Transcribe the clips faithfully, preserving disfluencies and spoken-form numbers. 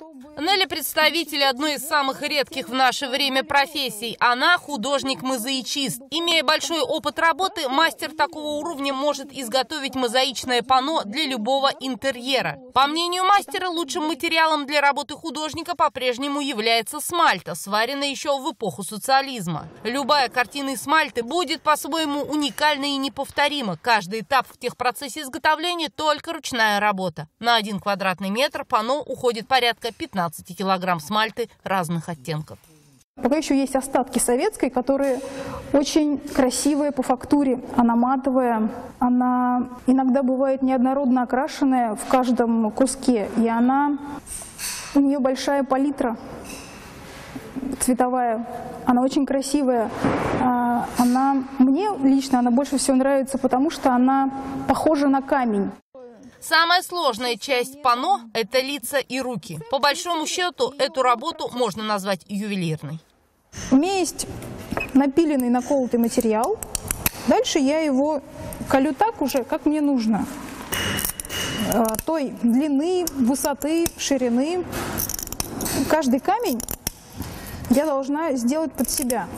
Нелли – представитель одной из самых редких в наше время профессий. Она художник-мозаичист. Имея большой опыт работы, мастер такого уровня может изготовить мозаичное панно для любого интерьера. По мнению мастера, лучшим материалом для работы художника по-прежнему является смальта, сваренная еще в эпоху социализма. Любая картина из смальты будет по-своему уникальна и неповторима. Каждый этап в техпроцессе изготовления – только ручная работа. На один квадратный метр панно уходит порядка пятнадцати килограмм смальты разных оттенков. Пока еще есть остатки советской, которые очень красивые по фактуре. Она матовая, она иногда бывает неоднородно окрашенная в каждом куске. И она, у нее большая палитра цветовая, она очень красивая. Она, мне лично она больше всего нравится, потому что она похожа на камень. Самая сложная часть панно – это лица и руки. По большому счету, эту работу можно назвать ювелирной. У меня есть напиленный, наколотый материал. Дальше я его колю так уже, как мне нужно. Той длины, высоты, ширины. Каждый камень я должна сделать под себя.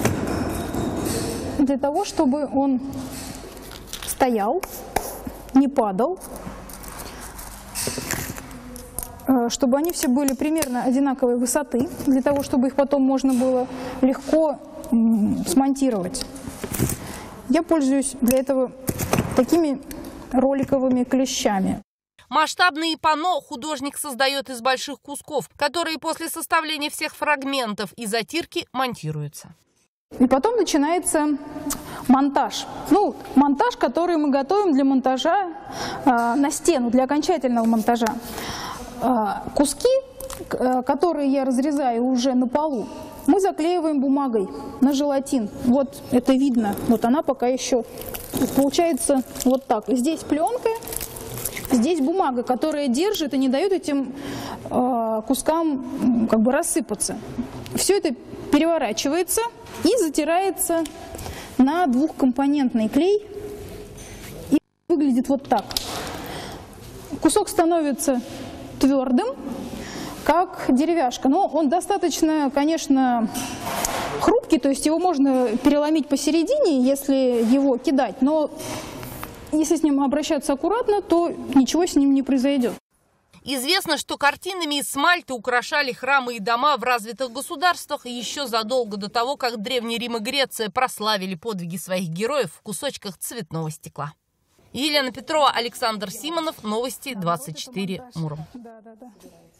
Для того, чтобы он стоял, не падал, чтобы они все были примерно одинаковой высоты, для того, чтобы их потом можно было легко смонтировать. Я пользуюсь для этого такими роликовыми клещами. Масштабные панно художник создает из больших кусков, которые после составления всех фрагментов и затирки монтируются. И потом начинается монтаж. Ну, монтаж, который мы готовим для монтажа э, на стену, для окончательного монтажа. Э, куски, э, которые я разрезаю уже на полу, мы заклеиваем бумагой на желатин. Вот это видно. Вот она пока еще получается вот так. Здесь пленка, здесь бумага, которая держит и не дает этим э, кускам как бы рассыпаться. Все это переворачивается и затирается на двухкомпонентный клей. И выглядит вот так. Кусок становится твердым, как деревяшка. Но он достаточно, конечно, хрупкий, то есть его можно переломить посередине, если его кидать. Но если с ним обращаться аккуратно, то ничего с ним не произойдет. Известно, что картинами из смальты украшали храмы и дома в развитых государствах еще задолго до того, как Древний Рим и Греция прославили подвиги своих героев в кусочках цветного стекла. Елена Петрова, Александр Симонов, Новости двадцать четыре, Муром.